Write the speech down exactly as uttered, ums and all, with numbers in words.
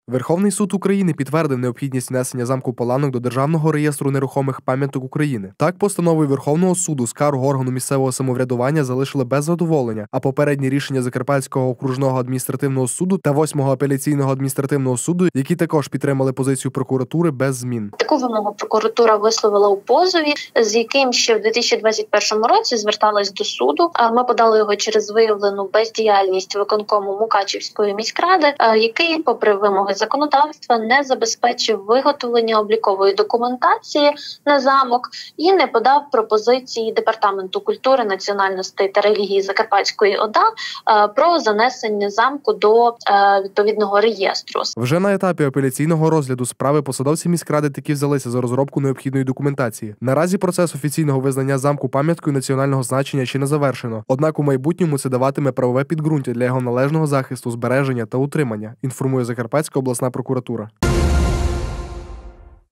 Верховний суд України підтвердив необхідність внесення замку Паланок до Державного реєстру нерухомих пам'яток України. Так, постановою Верховного суду скаргу органу місцевого самоврядування залишили без задоволення, а попередні рішення Закарпатського окружного адміністративного суду та восьмого апеляційного адміністративного суду, які також підтримали позицію прокуратури, без змін. Таку вимогу прокуратура висловила у позові, з яким ще в дві тисячі двадцять першому році зверталась до суду. Ми подали його через виявлену бездіяльність виконкому Мукачівської міськради, який, попри вимоги законодавства, не забезпечив виготовлення облікової документації на замок і не подав пропозиції Департаменту культури, національностей та релігії Закарпатської ОДА про занесення замку до відповідного реєстру. Вже на етапі апеляційного розгляду справи посадовці міськради таки взялися за розробку необхідної документації. Наразі процес офіційного визнання замку пам'яткою національного значення ще не завершено. Однак у майбутньому це даватиме правове підґрунтя для його належного захисту, збереження та утримання, інформує Закарпатська обласна прокуратура.